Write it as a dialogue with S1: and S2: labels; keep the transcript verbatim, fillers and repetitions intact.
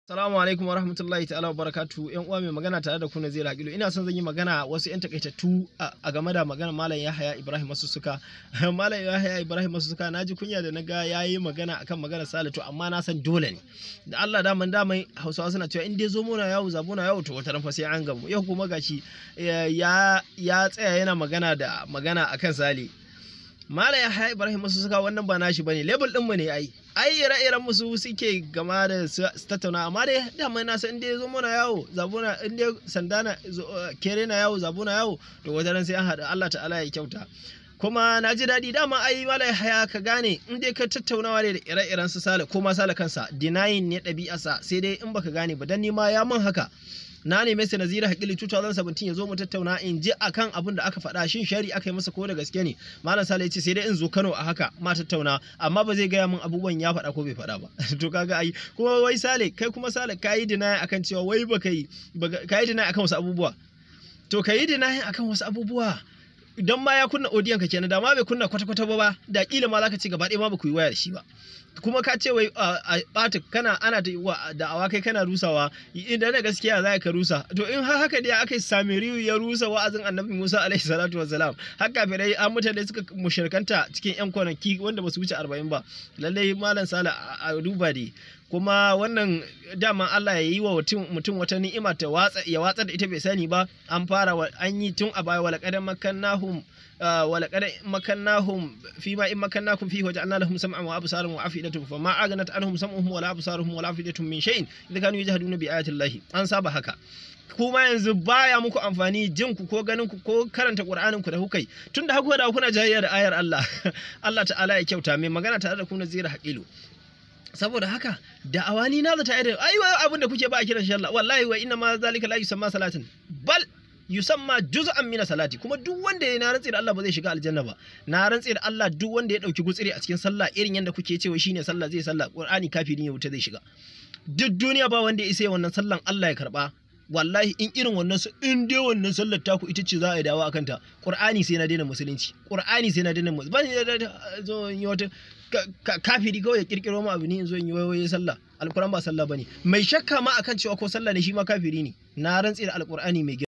S1: Assalamu alaikum warahmatullahi ta'ala wabarakatuh. Yan uwa mai magana tare da ku Nazir Hakilu. Ina son zan yi magana wasu yan takaitattu a game da magana Malam Yahaya Ibrahim Masussuka. Malam Yahaya Ibrahim Masussuka naji kunya da naga yayi magana akan magana Salatu, amma na san dole ne. Da Allah daman daman Hausawa suna cewa in dai zo muna yawo zabuna yawo to wata ran fa sai an gamu. Yau kuma gashi ya ya tsaya yana magana da magana akan Sale. Malam Yahaya Ibrahim Masussuka wannan ba nashi bane, label din mu ne ai. ai ire-iren musu suke gama da su tattauna, amma dai dama na san inda zo muna yawo zabuna, inda sandana kere na yawo zabuna yawo to wajen sai an haɗa. Allah ta'ala ya kyauta. Kuma na ji daɗi dama ai Malam Yahaya ka gane in dai ka tattaunawa ne da ire-iren su Sale ko ma Sale kansa denying ne ɗabi'arsa, sai dai in baka gane ba dan ni ma ya mun haka. Na neme sai Nazir Hakilu two thousand seventeen ya zo mu tattauna in ji akan abin da aka faɗa, shin shari aka yi masa ko da gaske ne. Malam Sale ya ce sai dai in zo Kano a haka ma tattauna, amma ba zai gaya min abubuwan ya faɗa ko bai faɗa ba. To kaga ai kuma wai Sale kai kuma Sale kayi deny akan cewa wai baka yi kayi deny akan wasu abubuwa. To kayi deny akan wasu abubuwa idan ma ya kunna audiyon ka kenan, da ma bai kunna kwata-kwata ba ba da kila ma zaka ci gaba ɗaya ma ba ku yi waya da shi ba. Kuma ka ce wai a ɓata kana ana da awakai kana rusawa, idan da gaskiya za ka rusa. To in har haka dai aka sami riyu ya rusa wa'azin Annabi Musa alaihi salatu wassalam, haka bai an mutane suka mushirkanta cikin yan kwanaki wanda ba su wuce arba'in ba. Lallai Malam Sale a duba dai. Kuma wannan dama Allah ya yi wa mutum wata ni'ima ta watsa ya watsar da ita bai sani ba. An fara an yi tun a baya wala qadan makannahum wala qadan makannahum fi ma in makannakum fi waja'alna lahum sam'an wa absaran wa afidatan fa ma aghnat anhum sam'uhum wala absaruhum wala afidatun min shay'in idza kanu yajhaduna bi ayati llahi. An saba haka. Kuma yanzu baya muku amfani jin ku ko ganin ku ko karanta Qur'anin ku da hukai, tunda haku da kuna jayayya da ayar Allah. Allah ta'ala ya kyauta. Mai magana tare da ku Nazir Hakilu. Saboda haka da'awa ni na zata irin ai abin da kuke ba a kiran shi Allah, wallahi wa inna ma zalika la yusamma salatin bal yusamma juz'an min salati. Kuma duk wanda ya na rantsi da Allah ba zai shiga aljanna ba. Na rantsi da Allah duk wanda ya dauki gutsiri a cikin sallah irin yanda kuke cewa shine sallah zai sallah Qur'ani kafiri ne wuta zai shiga. Duk duniya ba wanda ya isa wannan sallan Allah ya karba. Wallahi in irin wannan in dai wannan sallar taku ita ce za a yi dawo akan ta, Qur'ani sai na daina musulunci, Qur'ani sai na daina musulunci. Ba ni zo yi wata kafiri kawai ya kirkiro mu abu ne in zo in yi wayoyi sallah. Alquran ba sallah bane. Mai shakka ma akan cewa ko sallah ne shi ma kafiri ne. Na rantsi da Alqur'ani mai